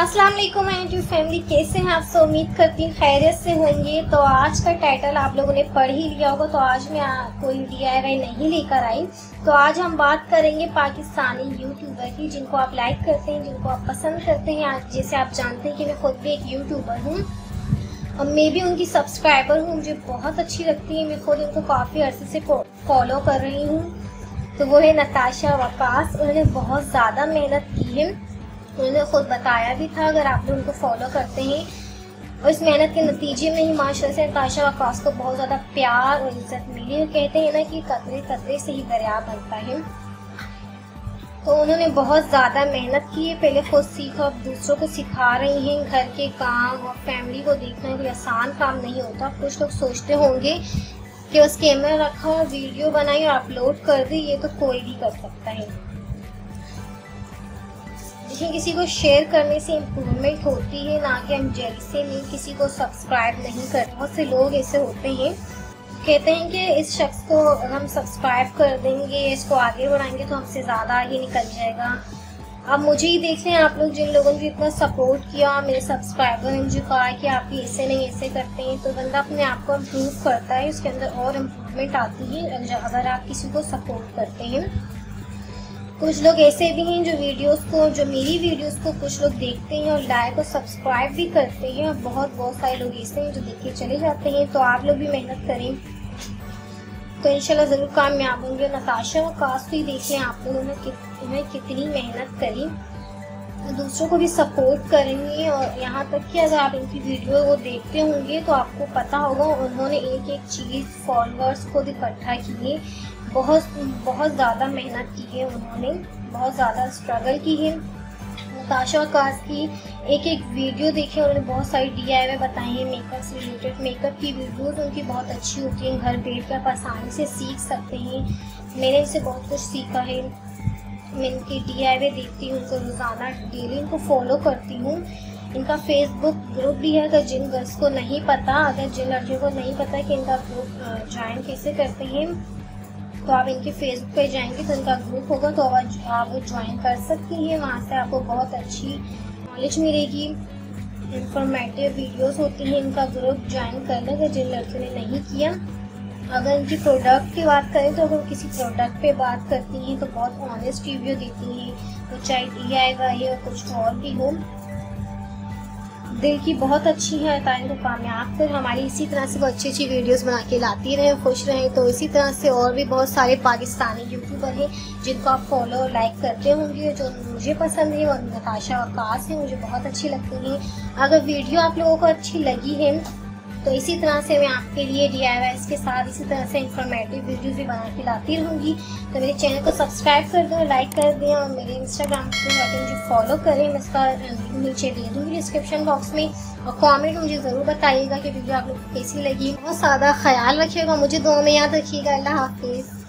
अस्सलाम वालेकुम YouTube family, कैसे हैं आप सब? उम्मीद करती हूँ खैरियत से होंगे। तो आज का टाइटल आप लोगों ने पढ़ ही लिया होगा। तो आज मैं कोई DIY नहीं लेकर आई। तो आज हम बात करेंगे पाकिस्तानी यूट्यूबर की, जिनको आप लाइक करते हैं, जिनको आप पसंद करते हैं। जैसे आप जानते हैं कि मैं खुद भी एक यूट्यूबर हूँ और मैं भी उनकी सब्सक्राइबर हूँ। मुझे बहुत अच्छी लगती है, मैं खुद उनको काफ़ी अर्से से फॉलो कर रही हूँ। तो वो है नताशा वकास। उन्होंने बहुत ज़्यादा मेहनत की है, उन्होंने खुद बताया भी था। अगर आप लोग उनको फॉलो करते हैं और इस मेहनत के नतीजे में ही माशाल्लाह से नताशा वकास को बहुत ज़्यादा प्यार और इज्जत मिली है। कहते हैं ना कि कतरे कतरे से ही दरिया बनता है। तो उन्होंने बहुत ज़्यादा मेहनत की है, पहले खुद सीखा, अब दूसरों को सिखा रही हैं। घर के काम और फैमिली को देखना कोई आसान काम नहीं होता। कुछ लोग सोचते होंगे कि बस कैमरा रखा और वीडियो बनाई और अपलोड कर दी, ये तो कोई भी कर सकता है। लेकिन किसी को शेयर करने से इम्प्रूवमेंट होती है, ना कि हम जैसे में किसी को सब्सक्राइब नहीं करते। बहुत से लोग ऐसे होते हैं, कहते हैं कि इस शख्स को हम सब्सक्राइब कर देंगे, इसको आगे बढ़ाएंगे तो हमसे ज़्यादा आगे निकल जाएगा। अब मुझे ही देख लें आप लोग, जिन लोगों ने इतना सपोर्ट किया, मेरे सब्सक्राइबर ने मुझे कहा कि आप ये ऐसे नहीं ऐसे करते हैं, तो बंदा अपने आप को इम्प्रूव करता है, उसके अंदर और इम्प्रूवमेंट आती है अगर आप किसी को सपोर्ट करते हैं। कुछ लोग ऐसे भी हैं जो मेरी वीडियोस को कुछ लोग देखते हैं और लाइक और सब्सक्राइब भी करते हैं, और बहुत सारे लोग ऐसे हैं जो देख के चले जाते हैं। तो आप लोग भी मेहनत करें तो इंशाल्लाह ज़रूर कामयाब होंगे। नताशा वकास भी देखें आप लोगों ने कितनी मेहनत करी, दूसरों को भी सपोर्ट करेंगे। और यहाँ तक कि अगर आप इनकी वीडियो वो देखते होंगे तो आपको पता होगा उन्होंने एक एक चीज़ फॉलोअर्स को इकट्ठा किए, बहुत ज़्यादा मेहनत की है, उन्होंने बहुत ज़्यादा स्ट्रगल की है। नताशा वकास की एक एक वीडियो देखें, उन्होंने बहुत सारी DIY बताई हैं मेकअप से रिलेटेड। मेकअप की वीडियोस उनकी बहुत अच्छी होती हैं, घर बैठ कर आप आसानी से सीख सकते हैं। मैंने इनसे बहुत कुछ सीखा है। मैं इनकी DIY देखती हूँ, उनको रोज़ाना डेली इनको फॉलो करती हूँ। इनका फेसबुक ग्रुप भी है, अगर जिन गर्ल्स को नहीं पता, अगर जिन लड़कियों को नहीं पता कि इनका ग्रुप ज्वाइन कैसे करते हैं, तो आप इनके फेसबुक पे जाएंगे तो इनका ग्रुप होगा, तो आप वो ज्वाइन कर सकती हैं। वहाँ से आपको बहुत अच्छी नॉलेज मिलेगी, इंफॉर्मेटिव वीडियोस होती हैं। इनका ग्रुप ज्वाइन कर लें अगर जिन लड़कियों ने नहीं किया। अगर इनकी प्रोडक्ट की बात करें तो अगर किसी प्रोडक्ट पे बात करती हैं तो बहुत ऑनेस्ट रिव्यू देती हैं, तो चाहे DIY हो कुछ और भी हो। दिल की बहुत अच्छी है, ताकि को कामयाब कर हमारी इसी तरह से वो अच्छी वीडियोस बना के लाती रहें, खुश रहें। तो इसी तरह से और भी बहुत सारे पाकिस्तानी यूट्यूबर हैं जिनको आप फॉलो और लाइक करते होंगे। जो मुझे पसंद है वो नताशा वकास है, मुझे बहुत अच्छी लगती हैं। अगर वीडियो आप लोगों को अच्छी लगी है तो इसी तरह से मैं आपके लिए DIYs के साथ इसी तरह से इंफॉर्मेटिव वीडियोस भी बना के लाती रहूँगी। तो मेरे चैनल को सब्सक्राइब कर दें, लाइक कर दें, और मेरे इंस्टाग्राम पे जाकर मुझे फॉलो करें। मैं इसका लिंक नीचे दे दूँगी डिस्क्रिप्शन बॉक्स में। और कमेंट मुझे ज़रूर बताइएगा कि वीडियो आप लोग को कैसी लगी। बहुत ज़्यादा ख्याल रखिएगा, मुझे दुआ में याद रखिएगा। अल्लाह हाफिज़।